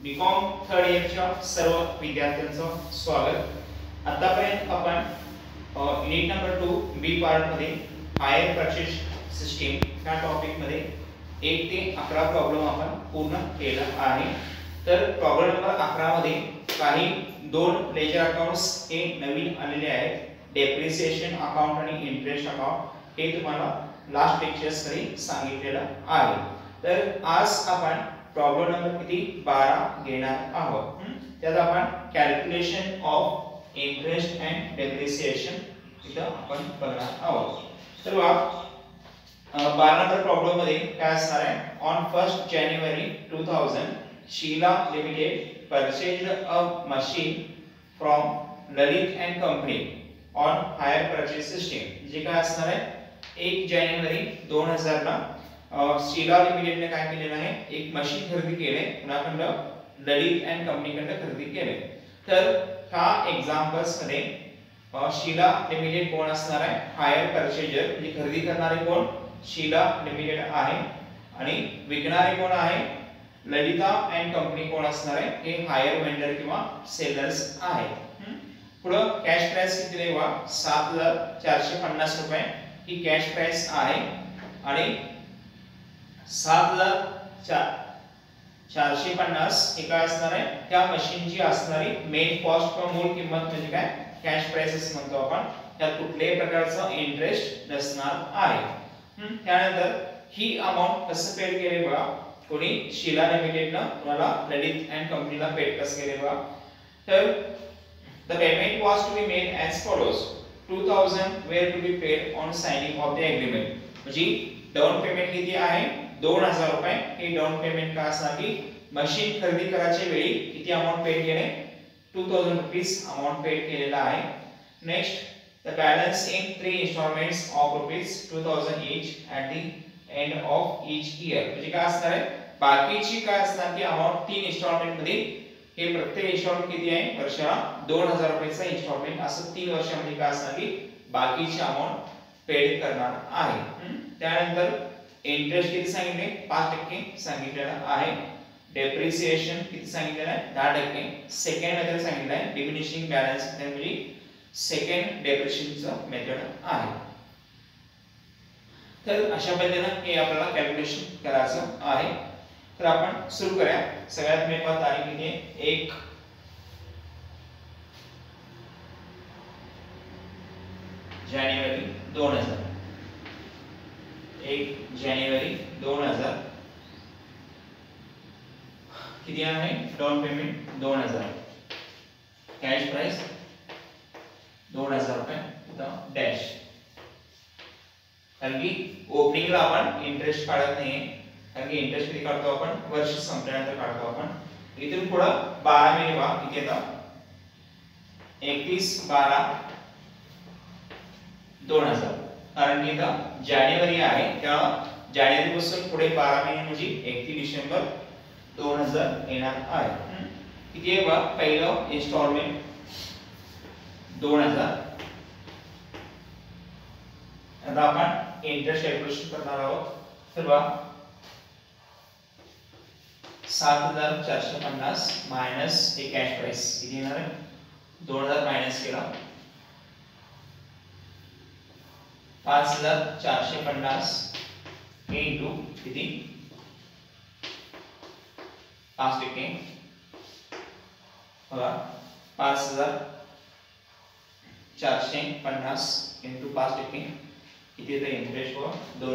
BCom third इयरच्या सर्व विद्यार्थ्यांचं स्वागत। आतापर्यंत आपण युनिट नंबर 2 बी पार्ट मध्ये हायर परचेस सिस्टीम या टॉपिक मध्ये 1 ते 11 प्रॉब्लेम आपण पूर्ण केला आहे। तर प्रॉब्लेम नंबर 11 मध्ये काही दोन लेजर अकाउंट्स हे नवीन आलेले आहेत, डेप्रिसिएशन अकाउंट आणि इंटरेस्ट अकाउंट। हे तुम्हाला लास्ट लेक्चर्स मध्ये सांगितलेलं आहे। तर आज आपण प्रॉब्लेम नंबर किती 12 घेणार आहोत। त्यात आपण calculation of interest and depreciation इथं आपण बघणार आहोत। तर 12 नंबर प्रॉब्लेम मध्ये काय असणार आहे, on 1 January 2000 Sheela limited purchased a machine from Lalit and company on hire purchase system. जे काय असणार आहे 1 जानेवारी 2000 ला शीला लिमिटेडने काय केलेलं आहे, एक मशीन खरेदी केले, कुणाकडून ललित अँड कंपनीकडून खरेदी केले। तर ह्या एक्झाम्पल्स मध्ये शीला लिमिटेड कोण असणार आहे, हायर परचेजर, म्हणजे खरेदी करणारे कोण शीला लिमिटेड आहे आणि विकणारे कोण आहे ललिता अँड कंपनी कोण असणार आहे, हे हायर वेंडर किंवा सेलर्स आहेत। पुढे कॅश प्राइस किती देवा 7450 रुपये ही कॅश प्राइस आहे आणि 7450 हे काय असणार आहे, त्या मशीनची असणारी मेन कॉस्ट किंवा मूळ किंमत म्हणजे काय कॅश प्राइस म्हणतो आपण। त्यात कुठल्याही प्रकारचा इंटरेस्ट नसणार आहे। त्यानंतर ही अमाउंट कसं पेड केले बघा, कोणी शीला लिमिटेडनं तुम्हाला ललित अँड कंपनीला पेड कसं केले बघा। तर the payment was to be made as follows 2000 were to be paid on signing of the agreement. म्हणजे डाउन पेमेंट किती आहे 2000 रुपये। हे डाउन पेमेंट का असणार की मशीन खरेदी करायच्या वेळी किती अमाउंट पेड केले 2000 रुपीस अमाउंट पेड केलेला आहे। Next the balance in 3 instalments of rupees 2000 each at the end of each year. म्हणजे काय असणार आहे बाकीची काय असणार की अमाउंट 3 इन्स्टॉलमेंट मध्ये, हे प्रत्येक इन्स्टॉलमेंट किती आहे वर्षाला 2000 रुपयाचा इन्स्टॉलमेंट, असं 3 वर्षांमध्ये काय असणार की बाकीची अमाउंट पेड करणार आहे। त्यानंतर इंटरेस्ट किती सांगितले 5% सांगितलेला आहे। डेप्रिसिएशन किती सांगितलेलं आहे 10%। सेकंड मेथड सांगितलं आहे डिमिनिशिंग बॅलन्स म्हणजे सेकंड डेप्रिसिएशनचं मेथड आहे। तर अशा पद्धतीने हे आपल्याला कॅल्क्युलेशन करायचं आहे। तर आपण सुरू करूया। सगळ्यात महत्त्वाची तारीख किती आहे 1 जानेवारी 2000। 1 जानेवारी 2000 किती आहे डाउन पेमेंट 2000, कॅश प्राइस 2000 रुपये डॅश। कारण की ओपनिंगला आपण इंटरेस्ट काढत नाही, कारण की इंटरेस्ट किती काढतो आपण वर्ष संपल्यानंतर काढतो आपण। इथून पुढे 12 महिने बा किती येतात 31/12/2000, कारण की इथं जानेवारी आहे त्या जानेवारी पासून पुढे 12 महिने म्हणजे 31 डिसेंबर 2000 येणार आहे। किती आहे बा पहिलं इन्स्टॉलमेंट 2000। आता आपण इंटरेस्ट कॅल्क्युलेशन करणार आहोत। तर बा 7450 मायनस हे कॅश प्राइस किती येणार आहे 2000 मायनस केला 5450 इनटू किती 5% बघा 5450 इनटू 5% किती येतं इंटरेस्ट व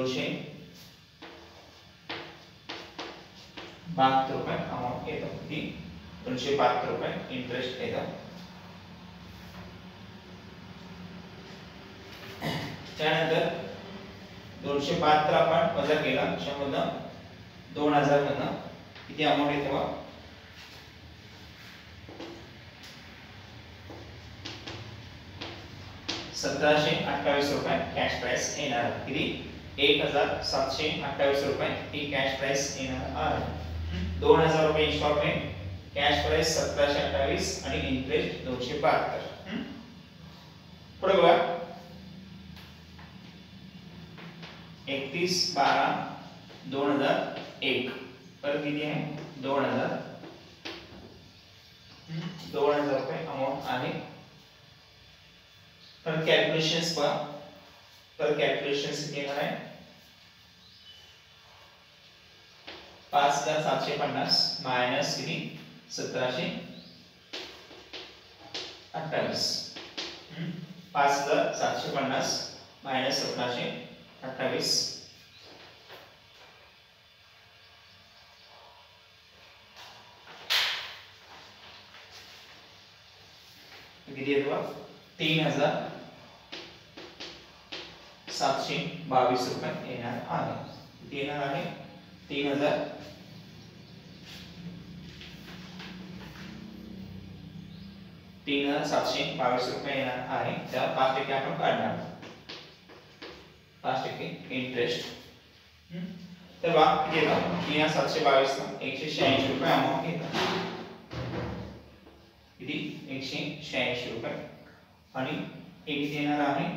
272 रुपये अमाउंट येतं, किती 272 रुपये इंटरेस्ट येतं। त्यानंतर 272 आपण वजा केला त्याच्यामधनं 2000 मधनं किती अमाउंट येते बघा 1728 रुपये कॅश प्राइस येणार। किती 1728 रुपये ही कॅश प्राइस येणार आहे। 2000 रुपये इन्स्टॉलमेंट, कॅश प्राइस 1728 आणि इंटरेस्ट 272। पुढे बघा 31/12/2001 परत किती आहे 2000 2000 रुपये अमाउंट आहे. तर कॅल्क्युलेशन्स पहा. तर कॅल्क्युलेशन्स किती येणार आहे 5750 मायनस किती 1728. 5750 मायनस 1728 किती येतो 3722 रुपये येणार आहे. किती येणार आहे 3722 रुपये येणार आहे. त्याला 5% आपण काढणार 5% इंटरेस्ट. तर बघा किती येतं 3722 ला 186 रुपये अमाउंट येतं. किती 186 रुपये आणि हे किती येणार आहे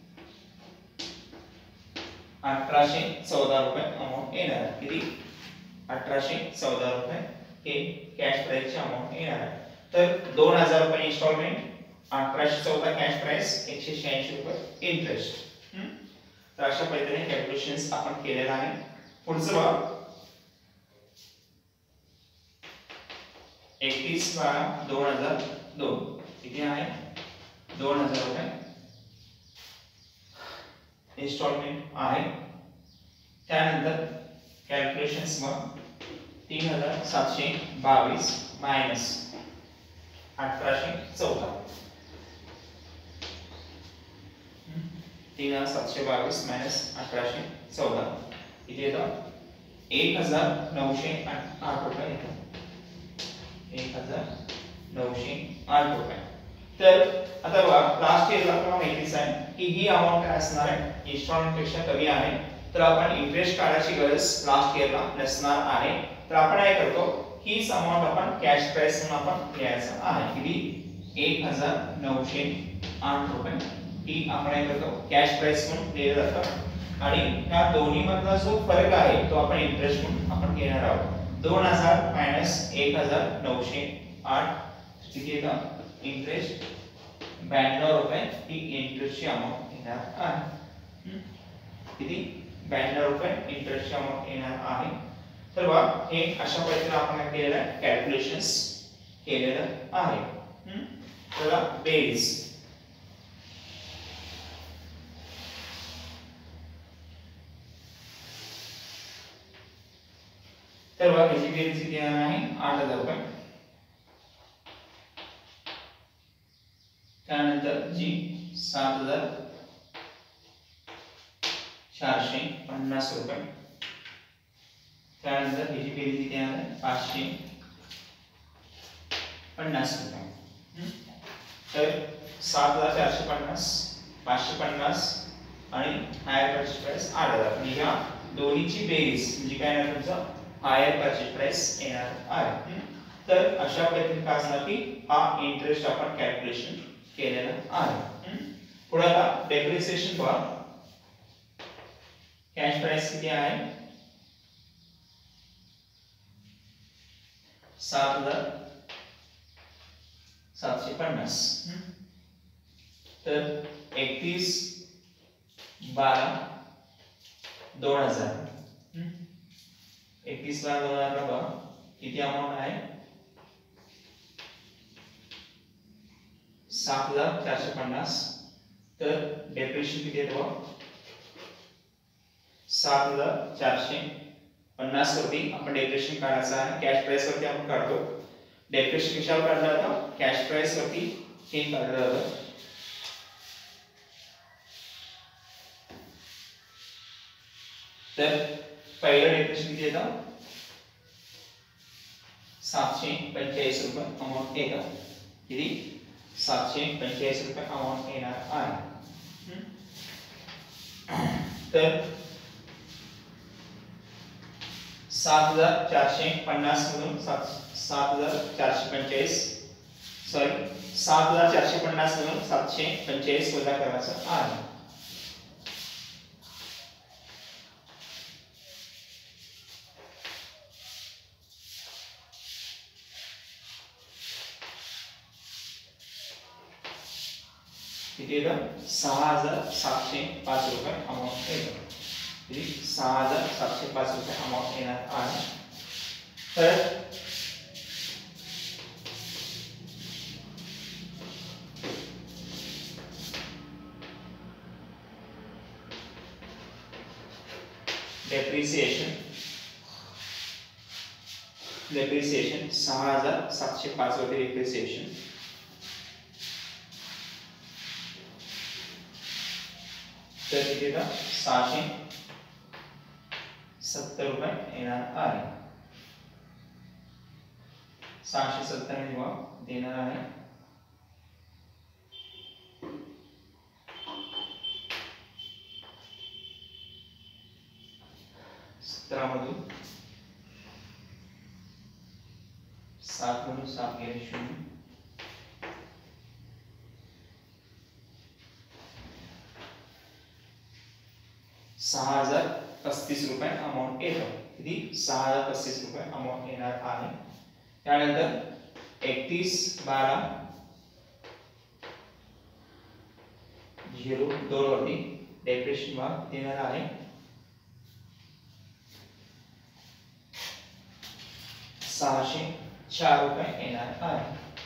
1814 रुपये अमाउंट येणार आहे. किती 1814 रुपये हे कॅश प्राइसचे अमाउंट येणार आहे. तर 2000 रुपये इन्स्टॉलमेंट 1814 कॅश प्राइस 186 रुपये इंटरेस्ट. तर अशा पद्धतीने कॅल्क्युलेशन्स आपण केलेला आहे. पुढचं बघा 31/12/2002 किती आहे 2000 रुपये इन्स्टॉलमेंट आहे. त्यानंतर कॅल्क्युलेशन्स मग 3722 मायनस 1814 3722 मायनस 1814 किती येतं 1908 रुपये येतं 1908 रुपये. तर आता बघा लास्ट इयरला तुम्हाला माहितीच आहे की ही अमाउंट काय असणार आहे इन्स्टॉलमेंट पेक्षा कमी आहे. तर आपण इंटरेस्ट काढायची गरज लास्ट इयरला नसणार आहे. तर आपण काय करतो हीच अमाउंट आपण कॅश प्राइस म्हणून आपण घ्यायचं आहे. किती 1908 रुपये ही आपण काय करतो कॅश प्राइस म्हणून दिलं जातं. आणि या दोन्ही मधला जो फरक आहे तो आपण इंटरेस्ट म्हणून आपण घेणार आहोत. 2000 मायनस 1908 किती येतं इंटरेस्ट 92 रुपये ही इंटरेस्टची अमाउंट येणार आहे. किती 92 रुपये इंटरेस्टची अमाउंट येणार आहे. तर बघा हे अशा पद्धतीने आपण केलेलं आहे कॅल्क्युलेशन्स केलेलं आहे. तर बेरीज तर बघा याची बेरीज किती येणार आहे 8000 रुपये. त्यानंतर जी 7450 रुपये. त्यानंतर याची बेरीज किती येणार आहे 550 रुपये. तर 7450 550 आणि हायर परचेस प्राइस 8000 म्हणजे या दोन्हीची बेरीज म्हणजे काय येणार तुमचं हायर परचेस प्राइस येणार आहे. तर अशा पद्धतीने काय असणार की हा इंटरेस्ट आपण कॅल्क्युलेशन केलेला आहे. पुढे आता डेप्रिसिएशन बघा कॅश प्राइस किती आहे 7750. तर 31/12/2000 31/12/2000 ला बघा किती अमाउंट आहे 7450. तर डेप्रिसिएशन किती येतो 7450 वरती आपण डेप्रिसिएशन काढायचं आहे. कॅश प्राइस वरती आपण काढतो. डेप्रिसिएशन कशावर काढलं जातं कॅश प्राइस वरती हे काढलं जातं. तर पहिलं डेप्रिसिएशन किती येतं 745 रुपये अमाउंट येतं. किती 745 रुपये अमाउंट येणार आहे. तर 7450 मधून 7445 सॉरी 7450 मधून 745 वजा करायचं आहे. किती येतं 6705 रुपये अमाऊंट येतं. किती 6705 रुपये अमाऊंट येणार आहे. तर डेप्रिसिएशन 6705 रुपये डेप्रिसिएशन. तर किती येतं 670 रुपये येणार आहे. 670 जेव्हा देणार आहे सत्रामधून 7 मधून 7 गेले 0. 6035 रुपये अमाऊंट येतं. किती 6035 रुपये अमाऊंट येणार आहे. त्यानंतर 31/12/02 वरती डेप्रिसिएशन भाग देणार आहे 604 रुपये येणार आहे.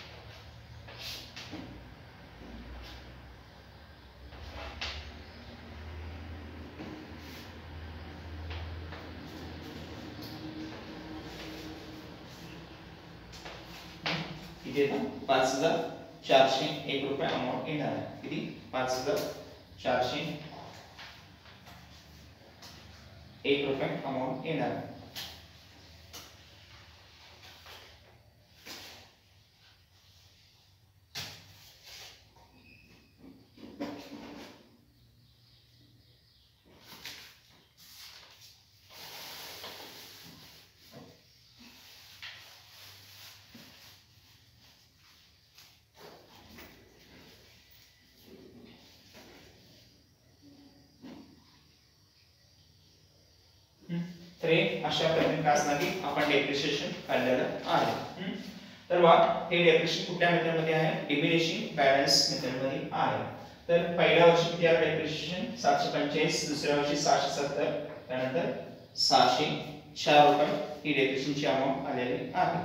किती येतं 5401 रुपये अमाऊंट येणार आहे. किती 5401 रुपये अमाऊंट येणार आहे. तर अशा पद्धतीने काय असणार की आपण डेप्रिसिएशन काढलेलं आहे. तर वा हे डेप्रिसिएशन कुठल्या मेथड मध्ये आहे डिमिनिशिंग बॅलन्स मेथड मध्ये आहे. तर पहिल्या वर्षी किती आहे डेप्रिसिएशन 745, दुसऱ्या वर्षी 670, त्यानंतर 604 रुपये ही डेप्रिसिएशनची अमाऊंट आलेली आहे.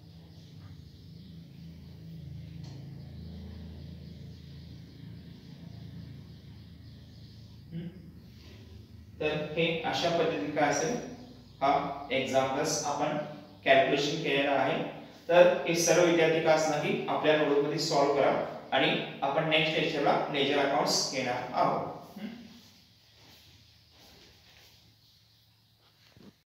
तर हे अशा पद्धतीने काय असेल हा एक्झाम्पल्स आपण कॅल्क्युलेशन केलेला आहे. तर हे सर्व विद्यार्थी काय असणार की आपल्या नोटबुक मध्ये सॉल्व्ह करा आणि आपण नेक्स्ट लेक्चरला लेजर अकाउंट्स घेणार आहोत.